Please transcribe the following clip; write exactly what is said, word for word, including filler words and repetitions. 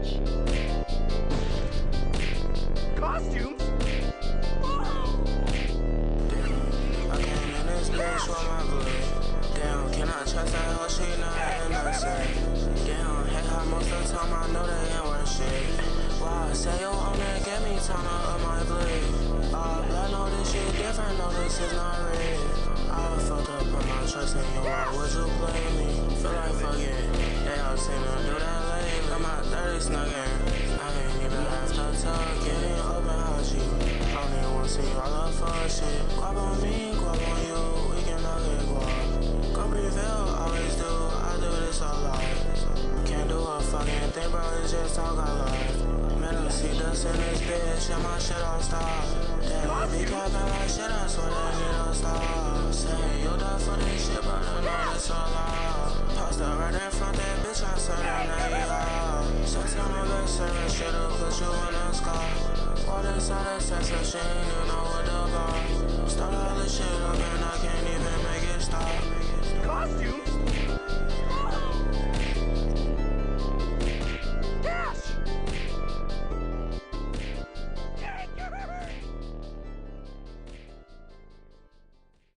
Costumes? Damn, I came in this bitch with my blood. Damn, can I trust that hoe? She not innocent. Damn, hate how most of the time I know they ain't worth shit. Why I say you on that, get me turn up my blade. All blood, know this shit different, no this is not red. I fucked up, put my trust in you, why would you play me? Feel like fuck it, they all seen her do that lately. I'm at thirty snuck in, I ain't even have to talk, getting open heart you. I don't even wanna see all the fuck shit. Guap on me, guap on you, we can all get guap. Go prevail, always do, I do this a lot. Can't do a fucking thing, bro, it's just talk a lot. Man, I see dust in this bitch, and my shit all stop. Damn, be capping like shit, I swear that shit don't stop. Say, you die for this shit, but I know it's so loud. Post up right in front that bitch, I saw that night, yeah. Sex on the best service, should've put you in a scar. What inside that sex, so she ain't even know what the bar. Start all this shit up, and I can't even make it stop. Costumes?